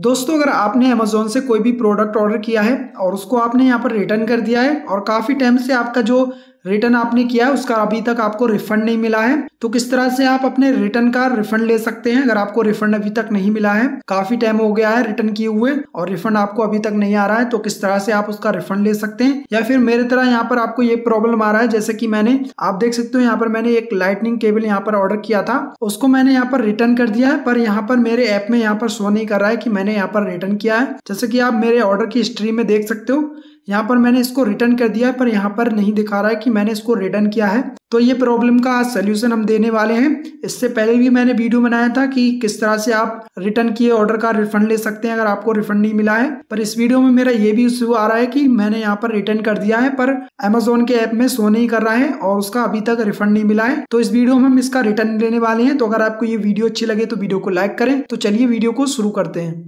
दोस्तों, अगर आपने अमेज़न से कोई भी प्रोडक्ट ऑर्डर किया है और उसको आपने यहाँ पर रिटर्न कर दिया है और काफ़ी टाइम से आपका जो रिटर्न आपने किया है उसका अभी तक आपको रिफंड नहीं मिला है, तो किस तरह से आप अपने रिटर्न का रिफंड ले सकते हैं। अगर आपको रिफंड अभी तक नहीं मिला है, काफ़ी टाइम हो गया है रिटर्न किए हुए और रिफंड आपको अभी तक नहीं आ रहा है, तो किस तरह से आप उसका रिफंड ले सकते हैं। या फिर मेरे तरह यहाँ पर आपको ये प्रॉब्लम आ रहा है, जैसे कि आप देख सकते हो यहाँ पर मैंने एक लाइटनिंग केबल यहाँ पर ऑर्डर किया था, उसको मैंने यहाँ पर रिटर्न कर दिया है, पर यहाँ पर मेरे ऐप में यहाँ पर शो नहीं कर रहा है कि मैंने यहाँ पर रिटर्न किया है। जैसे कि आप मेरे ऑर्डर की हिस्ट्री में देख सकते हो, यहाँ पर मैंने इसको रिटर्न कर दिया है, पर यहाँ पर नहीं दिखा रहा है कि मैंने इसको रिटर्न किया है। तो ये प्रॉब्लम का आज सोल्यूशन हम देने वाले हैं। इससे पहले भी मैंने वीडियो बनाया था कि किस तरह से आप रिटर्न किए ऑर्डर का रिफंड ले सकते हैं अगर आपको रिफंड नहीं मिला है। पर इस वीडियो में मेरा ये भी इशू आ रहा है कि मैंने यहाँ पर रिटर्न कर दिया है, पर अमेज़न के ऐप में शो नहीं कर रहा है और उसका अभी तक रिफंड नहीं मिला है। तो इस वीडियो में हम इसका रिटर्न लेने वाले हैं। तो अगर आपको ये वीडियो अच्छी लगे तो वीडियो को लाइक करें। तो चलिए वीडियो को शुरू करते हैं।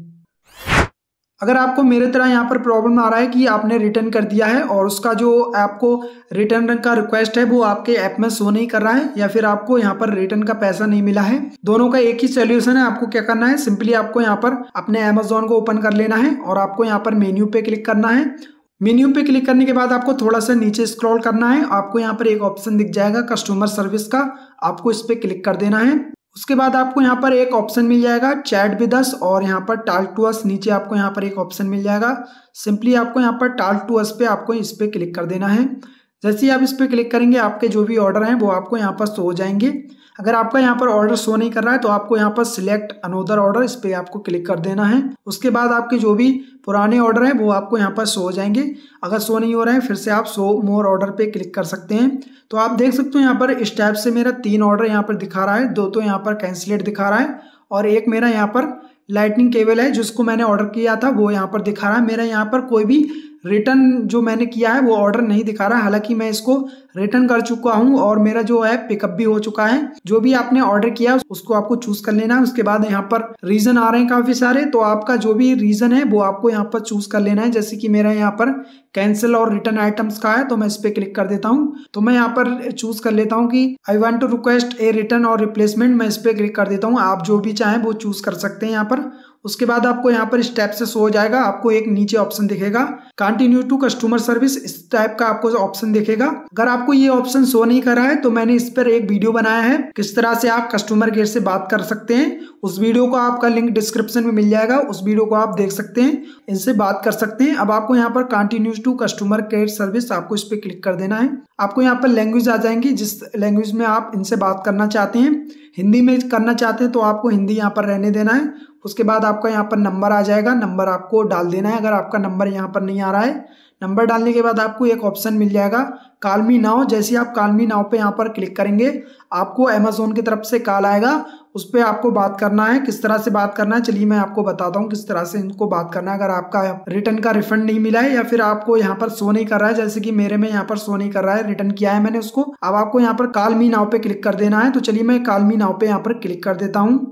अगर आपको मेरे तरह यहाँ पर प्रॉब्लम आ रहा है कि आपने रिटर्न कर दिया है और उसका जो आपको रिटर्न का रिक्वेस्ट है वो आपके ऐप में शो नहीं कर रहा है, या फिर आपको यहाँ पर रिटर्न का पैसा नहीं मिला है, दोनों का एक ही सोल्यूशन है। आपको क्या करना है, सिंपली आपको यहाँ पर अपने अमेज़न को ओपन कर लेना है और आपको यहाँ पर मेन्यू पे क्लिक करना है। मेन्यू पे क्लिक करने के बाद आपको थोड़ा सा नीचे स्क्रॉल करना है। आपको यहाँ पर एक ऑप्शन दिख जाएगा कस्टमर सर्विस का, आपको इस पे क्लिक कर देना है। उसके बाद आपको यहाँ पर एक ऑप्शन मिल जाएगा चैट विद अस और यहाँ पर टॉक टू अस, नीचे आपको यहाँ पर एक ऑप्शन मिल जाएगा। सिंपली आपको यहाँ पर टॉक टू अस पे आपको इस पे क्लिक कर देना है। जैसे ही आप इस पे क्लिक करेंगे आपके जो भी ऑर्डर हैं वो आपको यहाँ पर शो हो जाएंगे। अगर आपका यहाँ पर ऑर्डर शो नहीं कर रहा है तो आपको यहाँ पर सिलेक्ट अनोदर ऑर्डर, इस पे आपको क्लिक कर देना है। उसके बाद आपके जो भी पुराने ऑर्डर हैं वो आपको यहाँ पर शो हो जाएंगे। अगर शो नहीं हो रहा है फिर से आप शो मोर ऑर्डर पे क्लिक कर सकते हैं। तो आप देख सकते हो यहाँ पर इस टाइप से मेरा 3 ऑर्डर यहाँ पर दिखा रहा है, 2 तो यहाँ पर कैंसिलेट दिखा रहा है और एक मेरा यहाँ पर लाइटनिंग केबल है जिसको मैंने ऑर्डर किया था वो यहाँ पर दिखा रहा है। मेरा यहाँ पर कोई भी रिटर्न जो मैंने किया है वो ऑर्डर नहीं दिखा रहा है, हालांकि मैं इसको रिटर्न कर चुका हूं और मेरा जो है पिकअप भी हो चुका है। जो भी आपने ऑर्डर किया उसको आपको चूज कर लेना है। उसके बाद यहाँ पर रीजन आ रहे हैं काफी सारे, तो आपका जो भी रीजन है वो आपको यहाँ पर चूज कर लेना है। जैसे कि मेरा यहाँ पर कैंसिल और रिटर्न आइटम्स का है तो मैं इस पे क्लिक कर देता हूँ। तो मैं यहाँ पर चूज कर लेता हूँ कि I want to request a return और रिप्लेसमेंट, मैं इस पे क्लिक कर देता हूँ। आप जो भी चाहें वो चूज कर सकते हैं यहाँ पर। उसके बाद आपको यहाँ पर स्टेप से शो हो जाएगा, आपको एक नीचे ऑप्शन दिखेगा कंटिन्यू टू कस्टमर सर्विस, इस टाइप का आपको ऑप्शन दिखेगा। अगर आपको ये ऑप्शन शो नहीं कर रहा है तो मैंने इस पर एक वीडियो बनाया है किस तरह से आप कस्टमर केयर से बात कर सकते हैं। उस वीडियो को आपका लिंक डिस्क्रिप्शन में मिल जाएगा, उस वीडियो को आप देख सकते हैं, इनसे बात कर सकते हैं। अब आपको यहाँ पर continue to customer care service, आपको इस पर क्लिक कर देना है। आपको यहाँ पर लैंग्वेज आ जाएंगी जिस लैंग्वेज में आप इनसे बात करना चाहते हैं। हिंदी में करना चाहते हैं तो आपको हिंदी यहाँ पर रहने देना है। उसके बाद आपका यहाँ पर नंबर आ जाएगा, नंबर आपको डाल देना है। अगर आपका नंबर यहाँ पर नहीं आ रहा है, नंबर डालने के बाद आपको एक ऑप्शन मिल जाएगा कॉल मी नाउ। जैसे आप कॉल मी नाउ पे यहाँ पर क्लिक करेंगे आपको अमेज़न की तरफ से कॉल आएगा, उस पर आपको बात करना है। किस तरह से बात करना है चलिए मैं आपको बताता हूँ किस तरह से इनको बात करना है। अगर आपका रिटर्न का रिफंड नहीं मिला है या फिर आपको यहाँ पर शो नहीं कर रहा है, जैसे कि मेरे में यहाँ पर शो नहीं कर रहा है, रिटर्न किया है मैंने उसको, अब आपको यहाँ पर कॉल मी नाउ पे क्लिक कर देना है। तो चलिए मैं कॉल मी नाउ पे यहाँ पर क्लिक कर देता हूँ।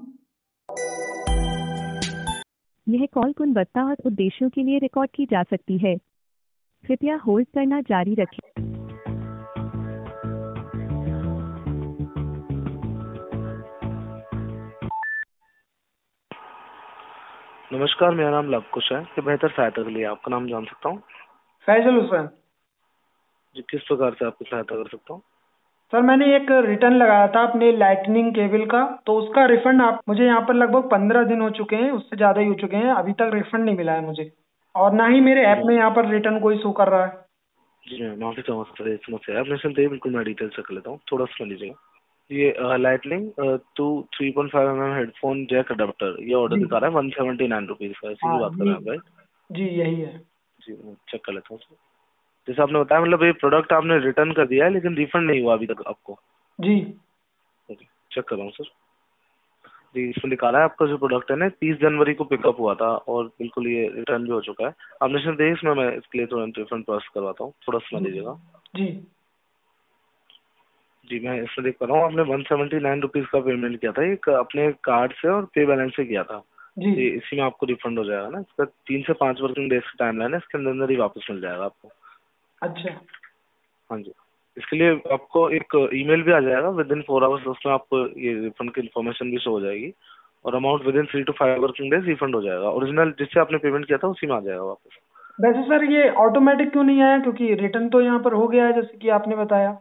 यह कॉल गुणवत्ता और उद्देश्यों के लिए रिकॉर्ड की जा सकती है, कृपया होल्ड करना जारी रखें। नमस्कार, मेरा नाम लवकुश है। कि बेहतर सहायता के लिए आपका नाम जान सकता हूँ? फैजल हुसैन। जी, किस प्रकार से आपकी सहायता कर सकता हूँ? सर, मैंने एक रिटर्न लगाया था अपने लाइटनिंग केबल का, तो उसका रिफंड आप मुझे यहाँ पर लगभग 15 दिन हो चुके हैं, उससे ज़्यादा ही हो चुके हैं, अभी तक रिफंड नहीं मिला है मुझे और ना ही मेरे ऐप में यहाँ पर रिटर्न कोई शो कर रहा है। जी, मैं माफी चाहूँगा सर, ये समस्या है। आपने सुनते ही बिल्कुल मैं डिटेल से कर लेता हूँ, थोड़ा सुन लीजिएगा। ये lightning 3.5 mm headphone jack adapter, ये ऑर्डर दिखा रहा है 179 रुपीज़ का, इसी की बात कर रहे हैं आप, राइट? जी यही है। जी, मैं चेक कर लेता हूँ सर। जैसे आपने बताया, मतलब ये प्रोडक्ट आपने रिटर्न कर दिया है लेकिन रिफंड नहीं हुआ अभी तक आपको? जी चेक कर रहा हूँ सर। जी, इसमें लिखा रहा है आपका जो प्रोडक्ट है ना 30 जनवरी को पिकअप हुआ था और बिल्कुल ये रिटर्न भी हो चुका है। आपने सुन देखिए, इसमें मैं इसके लिए तुरंत रिफंड प्रोसेस करवाता हूँ, थोड़ा समझ लीजिएगा। जी जी, मैं इसमें देख पा रहा हूँ आपने 179 रुपीज़ का पेमेंट किया था, एक अपने कार्ड से और पे बैलेंस से किया था। जी जी, इसी में आपको रिफंड हो जाएगा ना, इसका 3 से 5 वर्किंग डेज का टाइम लाइन है, इसके अंदर अंदर ही वापस मिल जाएगा आपको। अच्छा। हाँ जी, इसके लिए आपको एक ईमेल भी आ जाएगा विद इन 4 आवर्स, उसमें आपको ये रिफंड की इन्फॉर्मेशन भी शो हो जाएगी और amount within 3 to 5 working days refund हो जाएगा। ओरिजिनल जिससे आपने पेमेंट किया था उसी में आ जाएगा वापस। वैसे सर ये ऑटोमेटिक क्यों नहीं आया, क्योंकि रिटर्न तो यहाँ पर हो गया है जैसे कि आपने बताया।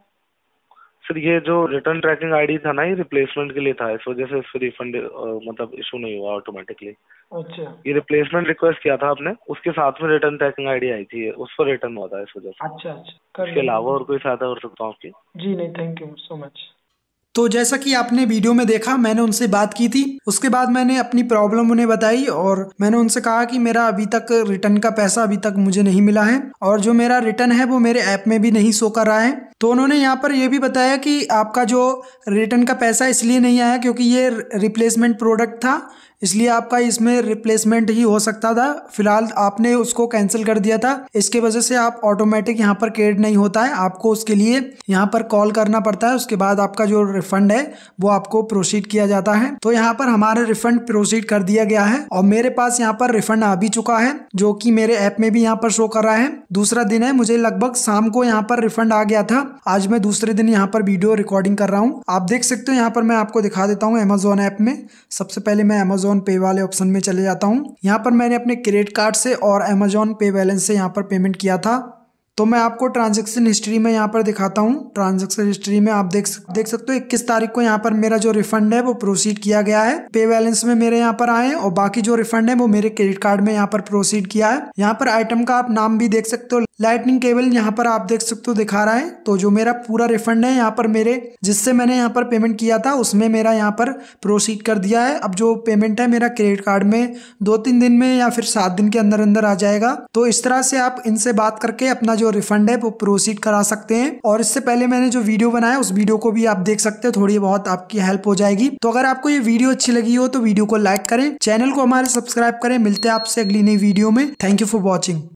सर ये जो रिटर्न ट्रैकिंग आईडी था ना, ये रिप्लेसमेंट के लिए था, इस वजह से इस पर रिफंड मतलब इशू नहीं हुआ ऑटोमेटिकली। अच्छा ये रिप्लेसमेंट रिक्वेस्ट किया था आपने, उसके साथ में रिटर्न ट्रैकिंग आईडी आई थी, उस पर रिटर्न हुआ था इस वजह से। अच्छा कर इसके अलावा और कोई सहायता कर सकता हूँ आपकी? जी नहीं, थैंक यू सो मच। तो जैसा कि आपने वीडियो में देखा, मैंने उनसे बात की थी, उसके बाद मैंने अपनी प्रॉब्लम उन्हें बताई और मैंने उनसे कहा कि मेरा अभी तक रिटर्न का पैसा अभी तक मुझे नहीं मिला है और जो मेरा रिटर्न है वो मेरे ऐप में भी नहीं शो कर रहा है। तो उन्होंने यहाँ पर यह भी बताया कि आपका जो रिटर्न का पैसा इसलिए नहीं आया क्योंकि ये रिप्लेसमेंट प्रोडक्ट था, इसलिए आपका इसमें रिप्लेसमेंट ही हो सकता था। फिलहाल आपने उसको कैंसिल कर दिया था, इसके वजह से आप ऑटोमेटिक यहाँ पर क्रेडिट नहीं होता है, आपको उसके लिए यहाँ पर कॉल करना पड़ता है। उसके बाद आपका जो रिफंड है वो आपको प्रोसीड किया जाता है। तो यहाँ पर हमारा रिफंड प्रोसीड कर दिया गया है और मेरे पास यहाँ पर रिफंड आ भी चुका है, जो कि मेरे ऐप में भी यहाँ पर शो कर रहा है। दूसरा दिन है, मुझे लगभग शाम को यहाँ पर रिफंड आ गया था। आज मैं दूसरे दिन यहाँ पर वीडियो रिकॉर्डिंग कर रहा हूँ। आप देख सकते हो यहाँ पर मैं आपको दिखा देता हूँ अमेजोन ऐप में। सबसे पहले मैं अमेजोन पे वाले ऑप्शन में चले जाता हूँ। यहाँ पर मैंने अपने क्रेडिट कार्ड से और अमेजोन पे बैलेंस से यहाँ पर पेमेंट किया था। तो मैं आपको ट्रांजैक्शन हिस्ट्री में यहाँ पर दिखाता हूँ। ट्रांजैक्शन हिस्ट्री में आप देख सकते हो 21 तारीख को यहाँ पर मेरा जो रिफंड है वो प्रोसीड किया गया है। पे बैलेंस में मेरे यहाँ पर आए और बाकी जो रिफंड है वो मेरे क्रेडिट कार्ड में यहाँ पर प्रोसीड किया है। यहाँ पर आइटम का आप नाम भी देख सकते हो, लाइटनिंग केबल यहाँ पर आप देख सकते हो दिखा रहा है। तो जो मेरा पूरा रिफंड है यहाँ पर मेरे जिससे मैंने यहाँ पर पेमेंट किया था उसमें मेरा यहाँ पर प्रोसीड कर दिया है। अब जो पेमेंट है मेरा क्रेडिट कार्ड में 2-3 दिन में या फिर 7 दिन के अंदर अंदर आ जाएगा। तो इस तरह से आप इनसे बात करके अपना जो रिफंड है वो प्रोसीड करा सकते हैं। और इससे पहले मैंने जो वीडियो बनाया उस वीडियो को भी आप देख सकते हो, थोड़ी बहुत आपकी हेल्प हो जाएगी। तो अगर आपको ये वीडियो अच्छी लगी हो तो वीडियो को लाइक करें, चैनल को हमारे सब्सक्राइब करें। मिलते हैं आपसे अगली नई वीडियो में। Thank you for watching.